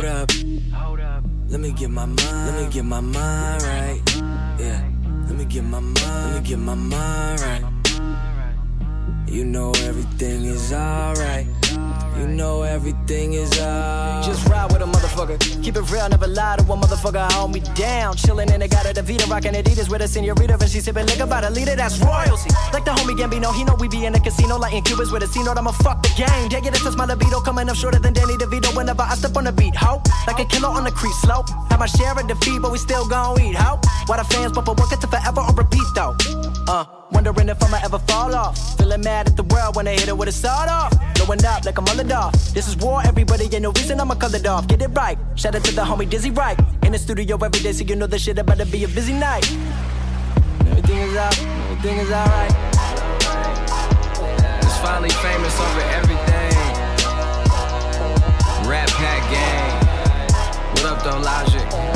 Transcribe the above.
up. Let me get my mind right. Yeah. Let me get my mind right. You know everything is alright. You know everything is alright. Just ride with a motherfucker. Keep it real, never lie to a motherfucker. Hold me down. Chillin' in the got a Vita, rockin' Adidas with a senorita, and she sippin' liquor by the leader. That's royalty. Like the homie Gambino, he know we be in the casino, lighting Cubans with a C-note. I'ma fuck the game. Yeah, that's just my libido, coming up shorter than Danny DeVito. Whenever I step on the beat, ho, like a killer on the creep slow. Have my share of defeat, but we still gon' eat, ho. Why the fans bump a work it to forever on repeat though? Wondering if I'ma ever fall off. Feeling mad at the world when they hit it with a sawed off. Blowing up like I'm underdog. This is war, everybody, ain't no reason I'ma cut it off. Get it right. Shout out to the homie Dizzy Right. In the studio every day, so you know this shit about to be a busy night. Everything is out, everything is alright. It's finally famous over everything. Rap Pack Gang. What up though, Logic?